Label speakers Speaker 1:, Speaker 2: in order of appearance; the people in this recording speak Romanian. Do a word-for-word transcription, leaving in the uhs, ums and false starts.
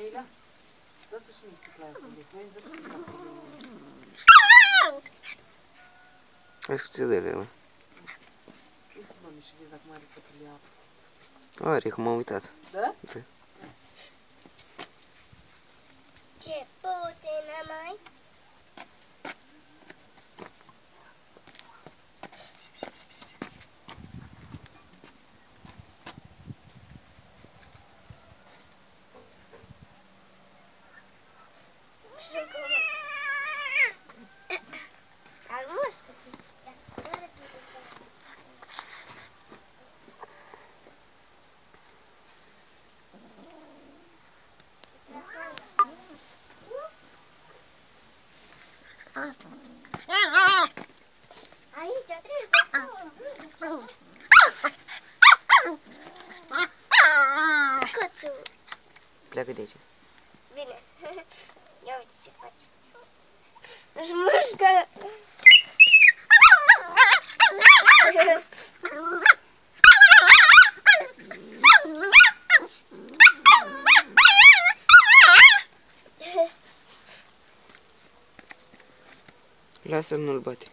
Speaker 1: Leila, dă-ți și mie sticla aia cu lei. Noi dă-ți sticla cu lei.
Speaker 2: Hai să ți-o dă-le, mă.
Speaker 1: Uite, mami, și vezi acum are căpile apă.
Speaker 2: Are, că m-am uitat.
Speaker 1: Da?
Speaker 2: Da.
Speaker 3: Ce puțină mai? Și cum? Al mușcă. Aici trebuie să stau. Cățul.
Speaker 2: Pleacă de aici.
Speaker 3: Bine. Ia uite ce faci. Își mușcă.
Speaker 2: Lasă, nu-l bate.